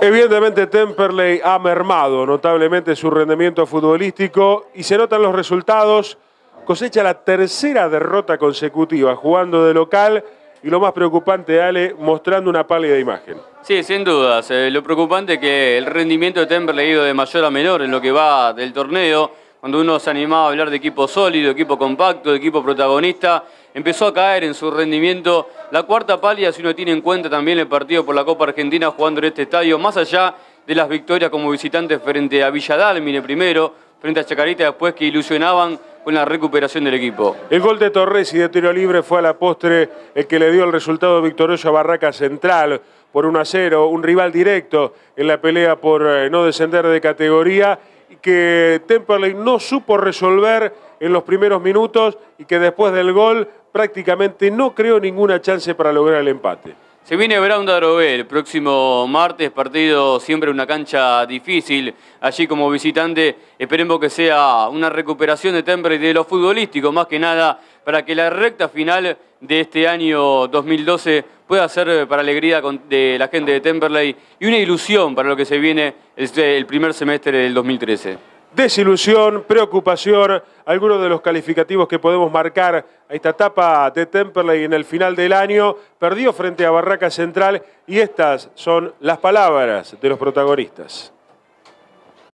Evidentemente Temperley ha mermado notablemente su rendimiento futbolístico y se notan los resultados. Cosecha la tercera derrota consecutiva jugando de local y lo más preocupante, Ale, mostrando una pálida imagen. Sí, sin dudas. Lo preocupante es que el rendimiento de Temperley ha ido de mayor a menor en lo que va del torneo. Cuando uno se animaba a hablar de equipo sólido, equipo compacto, de equipo protagonista, empezó a caer en su rendimiento. La cuarta pálida, si uno tiene en cuenta también el partido por la Copa Argentina jugando en este estadio, más allá de las victorias como visitantes frente a Villa Dálmine primero, frente a Chacarita después, que ilusionaban con la recuperación del equipo. El gol de Torres y de tiro libre fue a la postre el que le dio el resultado victorioso a Barraca Central por 1-0, un rival directo en la pelea por no descender de categoría, y que Temperley no supo resolver en los primeros minutos y que después del gol prácticamente no creó ninguna chance para lograr el empate. Se viene Brown de Adrogué el próximo martes, partido siempre una cancha difícil, allí como visitante. Esperemos que sea una recuperación de Temperley de lo futbolístico, más que nada para que la recta final de este año 2012 pueda ser para alegría de la gente de Temperley y una ilusión para lo que se viene el primer semestre del 2013. Desilusión, preocupación, algunos de los calificativos que podemos marcar a esta etapa de Temperley en el final del año. Perdió frente a Barraca Central y estas son las palabras de los protagonistas.